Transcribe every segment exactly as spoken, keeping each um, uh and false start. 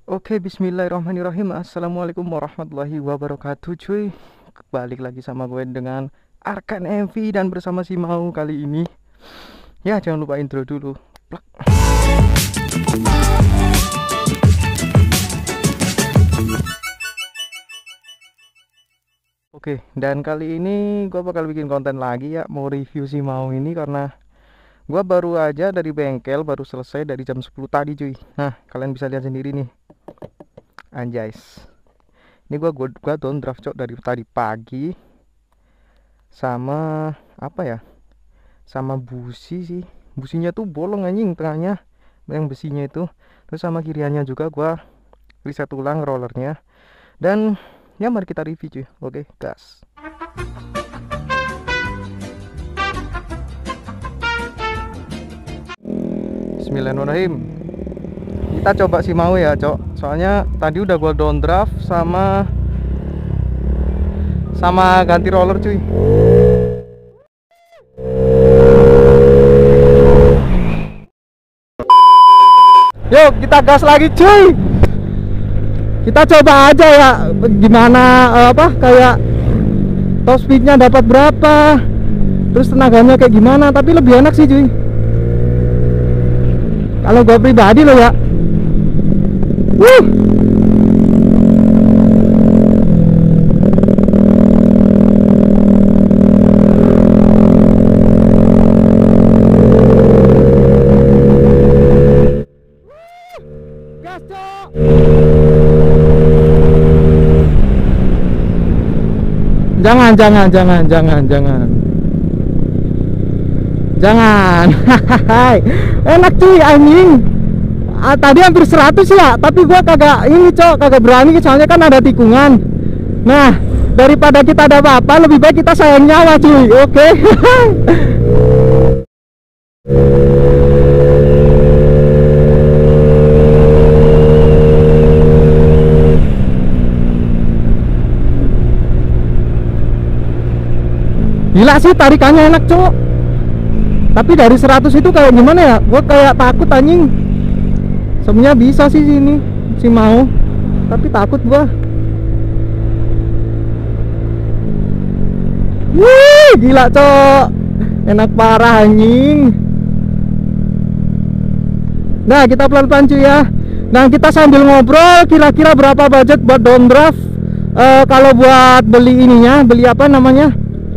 Oke, bismillahirrahmanirrahim. Assalamualaikum warahmatullahi wabarakatuh, cuy. Balik lagi sama gue dengan Arkan M V dan bersama si Mau kali ini. Ya, jangan lupa intro dulu. Plak. Oke, dan kali ini gue bakal bikin konten lagi ya, mau review si Mau ini karena gue baru aja dari bengkel, baru selesai dari jam sepuluh tadi, cuy. Nah, kalian bisa lihat sendiri nih. Anjay. Ini gua gua, gua down draft cok dari tadi pagi. Sama apa ya? Sama busi sih. Businya tuh bolong anjing tengahnya. Yang besinya itu. Terus sama kiriannya juga gua reset ulang rollernya. Dan ya mari kita review cuy. Oke, gas. Bismillahirrahmanirrahim. Kita coba sih mau ya cok, soalnya tadi udah gua down draft sama sama ganti roller cuy. Yuk kita gas lagi cuy. Kita coba aja ya gimana apa kayak top speednya dapat berapa, terus tenaganya kayak gimana. Tapi lebih enak sih cuy kalau gua pribadi loh ya. Wuh. Gas, Cok. Jangan, jangan, jangan, jangan, jangan. Jangan. Enak cuy anjing. Ah, tadi hampir seratus ya, tapi gua kagak ini cok, kagak berani soalnya kan ada tikungan. Nah, daripada kita ada apa-apa, lebih baik kita sayang nyawa cuy. Oke. Okay? Gila sih tarikannya enak cok. Tapi dari seratus itu kayak gimana ya? Gua kayak takut anjing. Sebenarnya bisa sih sini si mau, tapi takut gua. Wih, gila cok, enak parah anjing. Nah kita pelan-pelan cuy ya. Nah kita sambil ngobrol kira-kira berapa budget buat down draft. Uh, kalau buat beli ininya, beli apa namanya?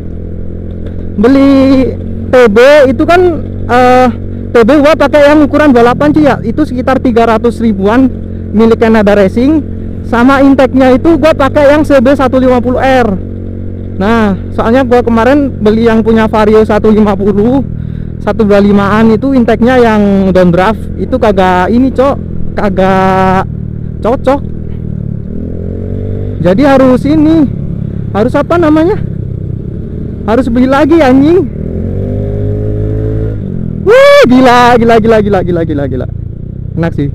Beli T B itu kan. Uh, T B gua pakai yang ukuran dua puluh delapan cuy ya, itu sekitar tiga ratus ribuan milik Canada Racing. Sama intake-nya itu gua pakai yang C B seratus lima puluh R. Nah, soalnya gua kemarin beli yang punya Vario seratus lima puluh, seratus dua puluh limaan itu intake-nya yang down draft, itu kagak ini cok, kagak cocok. Jadi harus ini, harus apa namanya? Harus beli lagi anjing. Wih, gila, gila, gila, gila, gila, gila, gila. Enak sih.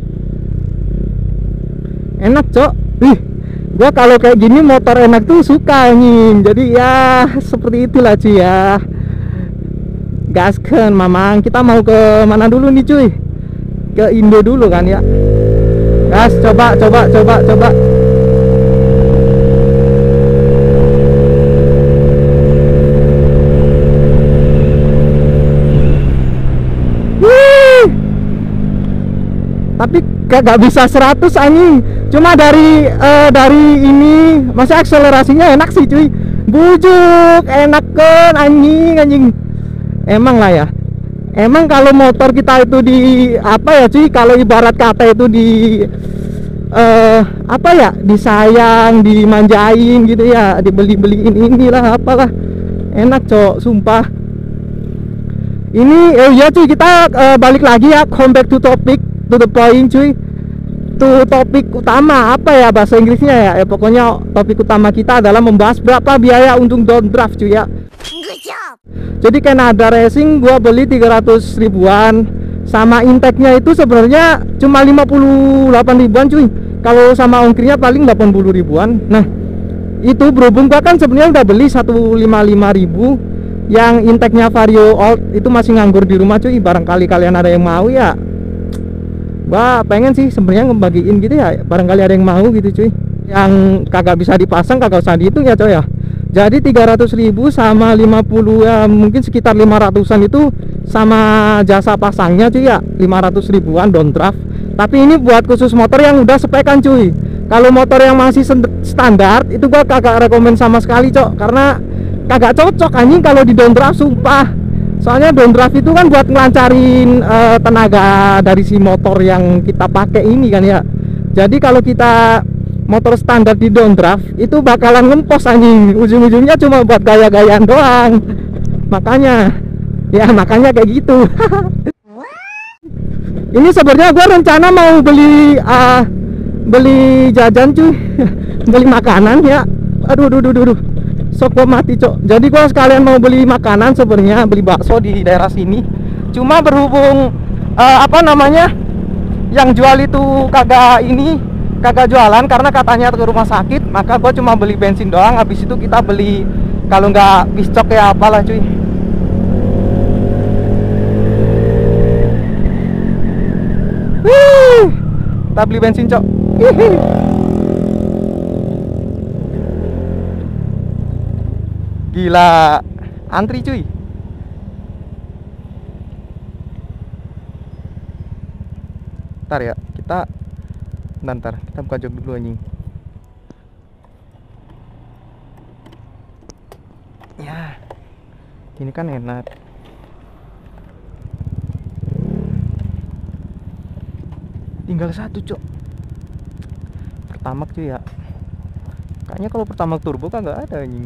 Enak, cok. Ih, gua kalau kayak gini motor enak tuh suka anjing. Jadi ya seperti itulah cuy ya. Gasken, mamang. Kita mau ke mana dulu nih cuy? Ke Indo dulu kan ya. Gas, coba, coba, coba, coba. Tapi kagak bisa seratus anjing. Cuma dari uh, dari ini masih akselerasinya enak sih cuy. Bujuk, enak kan anjing anjing. Emang lah ya. Emang kalau motor kita itu di apa ya cuy, kalau ibarat kata itu di uh, apa ya, disayang, dimanjain gitu ya, dibeli-beliin inilah apalah. Enak cok, sumpah. Ini oh iya cuy, kita uh, balik lagi ya, come back to topic. To the point cuy, to topik utama apa ya bahasa Inggrisnya ya, ya pokoknya topik utama kita adalah membahas berapa biaya untuk down draft cuy ya. Jadi Canada Racing gua beli tiga ratus ribuan, sama intake-nya itu sebenarnya cuma lima puluh delapan ribuan cuy. Kalau sama ongkirnya paling delapan puluh ribuan. Nah itu berhubung gua kan sebenarnya udah beli seratus lima puluh lima ribu, yang intake-nya Vario Old itu masih nganggur di rumah cuy. Barangkali kalian ada yang mau ya, Wah, pengen sih sebenarnya ngebagiin gitu ya, barangkali ada yang mau gitu cuy. Yang kagak bisa dipasang, kagak usah dihitung ya coy ya. Jadi tiga ratus ribu sama lima puluh, ya mungkin sekitar lima ratusan itu sama jasa pasangnya cuy ya, lima ratus ribuan down draft. Tapi ini buat khusus motor yang udah spekan cuy. Kalau motor yang masih standar itu gua kagak rekomen sama sekali cok, karena kagak cocok anjing kalau di down draft sumpah. Soalnya down draft itu kan buat ngelancarin uh, tenaga dari si motor yang kita pakai ini kan ya. Jadi kalau kita motor standar di down draft itu bakalan ngempos anjing, ujung-ujungnya cuma buat gaya-gayaan doang. Makanya ya makanya kayak gitu. Ini sebenarnya gue rencana mau beli uh, beli jajan cuy. Beli makanan ya. Aduh aduh aduh aduh, sok gua mati cok. Jadi gua sekalian mau beli makanan sebenarnya, beli bakso di daerah sini. Cuma berhubung uh, apa namanya, yang jual itu kagak ini kagak jualan karena katanya ke rumah sakit, maka gua cuma beli bensin doang. Habis itu kita beli kalau nggak piscok ya apalah cuy. Wih, kita beli bensin cok. Gila, antri cuy. Ntar ya, kita Ntar, ntar, kita buka jok dulu anjing. Ya, ini kan enak. Tinggal satu cok, Pertamax cuy ya. Kayaknya kalau Pertamax turbo kagak ada anjing.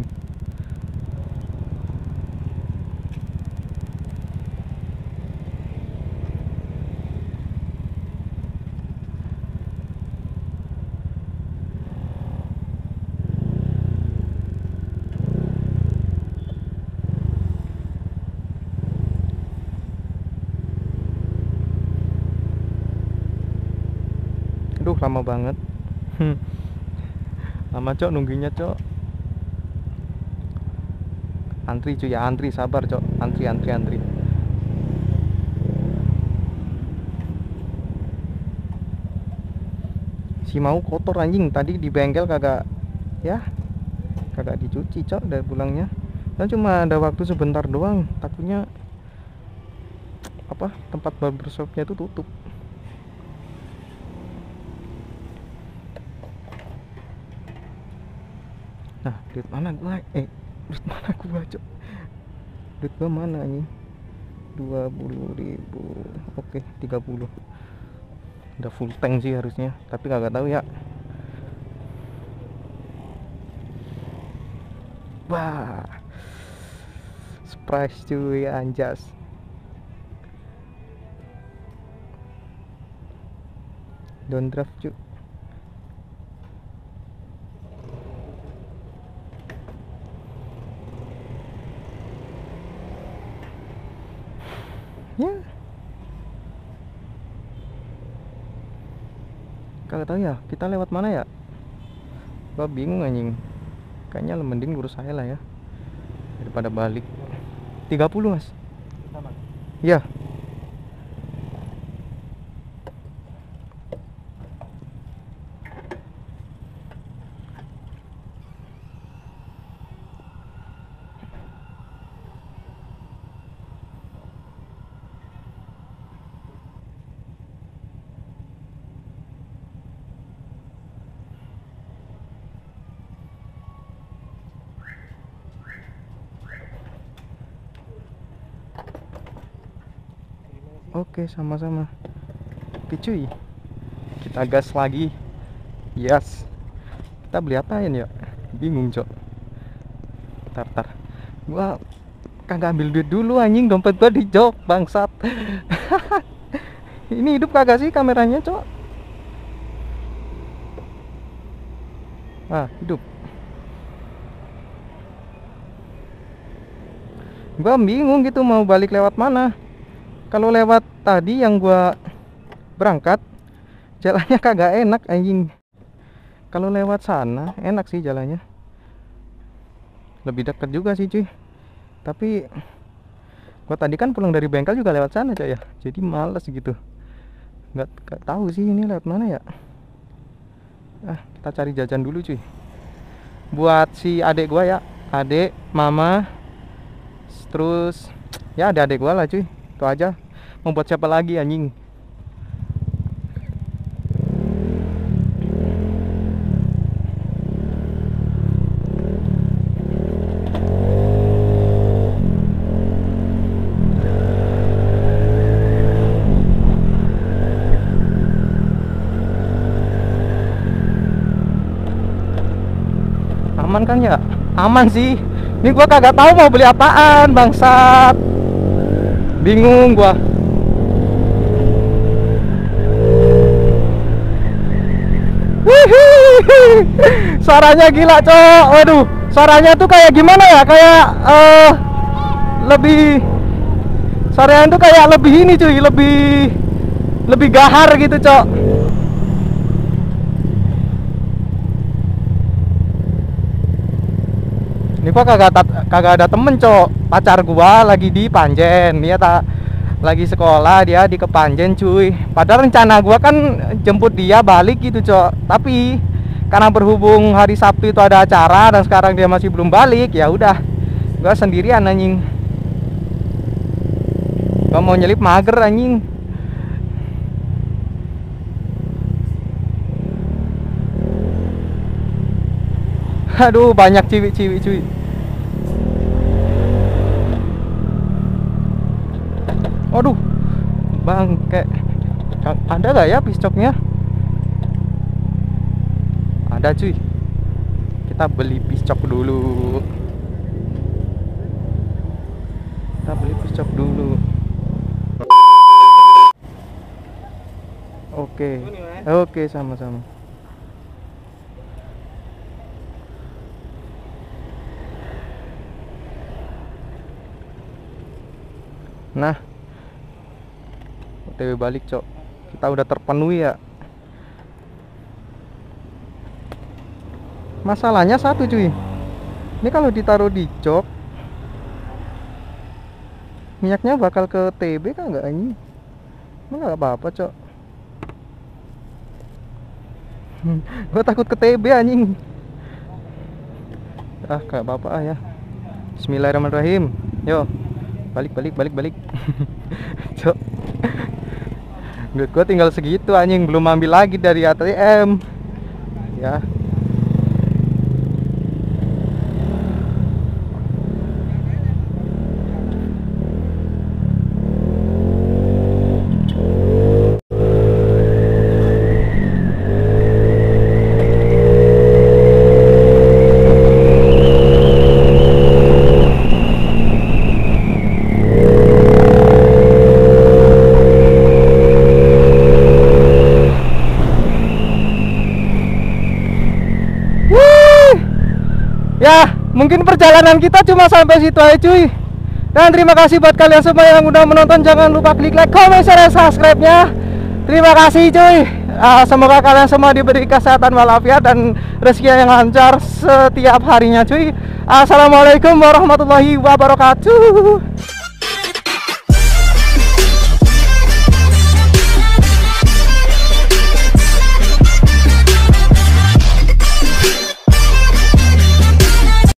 Aduh lama banget. Lama cok nunggunya cok. Antri cuy ya, antri, sabar cok. Antri antri antri. Si mau kotor anjing, tadi di bengkel kagak ya, kagak dicuci cok dari pulangnya. Dan cuma ada waktu sebentar doang, takutnya apa tempat barbershopnya itu tutup. Nah, duit mana gua? Eh, duit mana gua, cok? Duit gua mana nih? dua puluh ribu. Oke, tiga puluh. Udah full tank sih harusnya, tapi kagak tahu ya. Wah. Surprise cuy, anjas. Down draft cuy. Ya, kagak tahu ya kita lewat mana ya, gua bingung anjing. Kayaknya mending lurus saya lah ya daripada balik. Tiga puluh mas. Iya. Oke, sama-sama. Oke cuy, kita gas lagi. Yes. Kita beli apain ya? Bingung cok. Tar tar, gua kagak ambil duit dulu anjing, dompet gua di jok bangsat. Ini hidup kagak sih kameranya cok? Ah, hidup. Gua bingung gitu mau balik lewat mana. Kalau lewat tadi yang gua berangkat, jalannya kagak enak anjing. Kalau lewat sana enak sih jalannya, lebih dekat juga sih cuy. Tapi gua tadi kan pulang dari bengkel juga lewat sana coy ya, jadi males gitu. Nggak, nggak tahu sih ini lewat mana ya. Ah, kita cari jajan dulu cuy. Buat si adik gua ya, adik, mama, terus ya ada adik gua lah cuy. Itu aja. Mau buat siapa lagi anjing? Aman kan ya? Aman sih. Ini gua kagak tahu mau beli apaan, bangsat. Bingung gua. Suaranya gila, Cok. Waduh, suaranya tuh kayak gimana ya? Kayak uh, lebih suaranya tuh kayak lebih ini cuy, lebih lebih gahar gitu, Cok. Ini gua kagak kagak ada temen, Cok. Pacar gua lagi di Panjen. Dia tak lagi sekolah, dia di Kepanjen cuy. Padahal rencana gua kan jemput dia balik gitu, Cok. Tapi karena berhubung hari Sabtu itu ada acara dan sekarang dia masih belum balik, ya udah gua sendirian anjing. Gua mau nyelip mager anjing. Aduh, banyak ciwi-ciwi cuy. Aduh, bangke. Ada gak ya piscoknya? Ada cuy. Kita beli piscok dulu. Kita beli piscok dulu. Oke. Oke, sama-sama. Nah, O T W balik, Cok. Kita udah terpenuhi ya. Masalahnya satu cuy. Ini kalau ditaruh di jok, minyaknya bakal ke T B kan nggak anjing? Nggak apa-apa, Cok. Gue takut ke T B anjing. Ah, nggak apa-apa ah ya. Bismillahirrahmanirrahim. Yo. Balik balik balik balik. Cok. Gue tinggal segitu anjing, belum ambil lagi dari A T M. Ya. Ya, mungkin perjalanan kita cuma sampai situ aja cuy. Dan terima kasih buat kalian semua yang udah menonton. Jangan lupa klik like, comment, share, dan subscribe-nya. Terima kasih cuy. uh, Semoga kalian semua diberi kesehatan walafiat dan rezeki yang lancar setiap harinya cuy. Assalamualaikum warahmatullahi wabarakatuh.